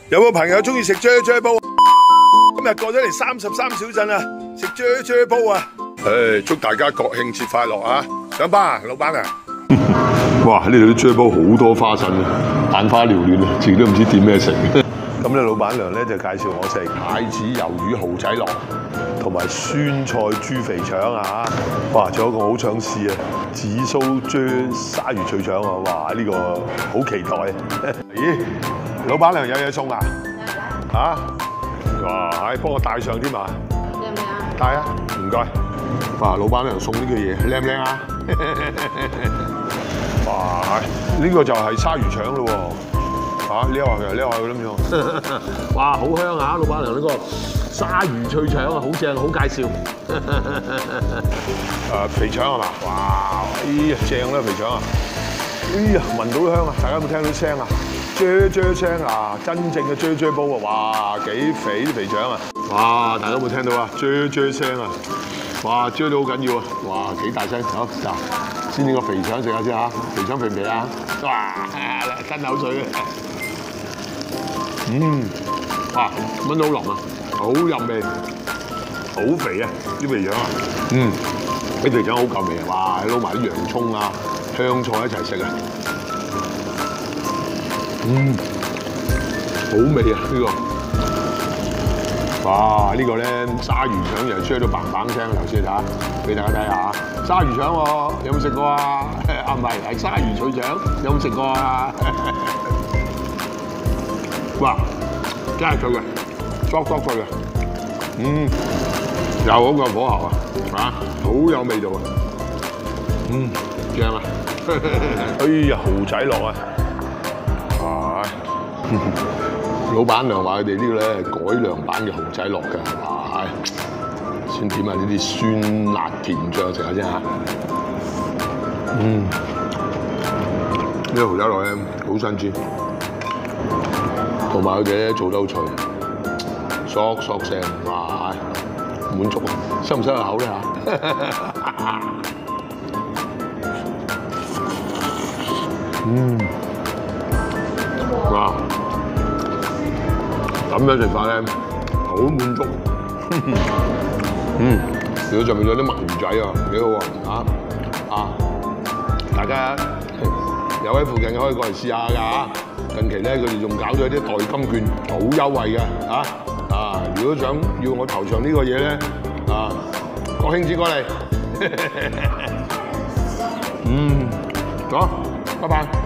有冇朋友中意食啫煲？今日過咗嚟33小鎮啊，食啫煲啊！祝大家國慶節快樂啊！上班啊，老闆啊！哇！呢度啲啫煲好多花生啊，眼花繚亂啊，自己都唔知點咩食。咁咧，老闆娘咧就介紹我食蟹子魷魚蠔仔螺，同埋酸菜豬肥腸啊！哇！仲有一個好想試啊，紫蘇啫鯊魚脆腸啊！哇！呢個好期待啊！咦，老闆娘有嘢送啊？嚇！哇！幫我帶上添啊！ 靚唔靚啊？ 帶啊！唔該。哇！老闆娘送呢個嘢靚唔靚啊？哇！呢個就係鯊魚腸咯喎！嚇，撩下佢咁樣。哇！好香啊！老闆娘呢個鯊魚脆腸啊，好正，好介紹。肥腸係嘛？哇！哎呀，正啦肥腸啊！哎呀，聞到香啊！大家有冇聽到聲啊？啫聲啊！真正嘅啫煲啊！哇，幾肥啲肥腸啊！哇！大家有冇聽到啊？啫聲啊！哇！啫到好緊要啊！哇，幾大聲！好嗱，先呢個肥腸食下先嚇，肥腸肥唔肥啊？哇！吞口水啊！哇！聞到好腍啊，好入味，好肥啊！啲肥腸啊，啲肥腸好夠味啊！哇！撈埋啲洋葱啊、香菜一齊食啊！好味啊！呢個，哇！呢個咧鯊魚腸又吹到嘭嘭聲，頭先嚇，俾大家睇下鯊魚腸喎，有冇食過啊？啊唔係，係鯊魚脆腸，有冇食過啊？哇！真係脆嘅，嗦脆嘅，有嗰個火候啊，嚇，好有味道啊，正啊！哎呀，蠔仔螺啊！老闆娘話佢哋呢個咧係改良版嘅蠔仔螺㗎，哇！先點下呢啲酸辣甜醬食下先嚇。呢個蠔仔螺咧好新鮮，同埋佢哋咧做得好脆，嗦聲，哇！滿足啊！收唔收入口咧嚇？哇！咁樣食法咧，好滿足。如果上面有啲墨魚仔啊，幾好啊！大家有喺附近可以過嚟試下㗎嚇。近期咧，佢哋仲搞咗啲代金券，好優惠嘅嚇。如果想要我頭上呢個嘢咧，國慶節過嚟。好，拜拜。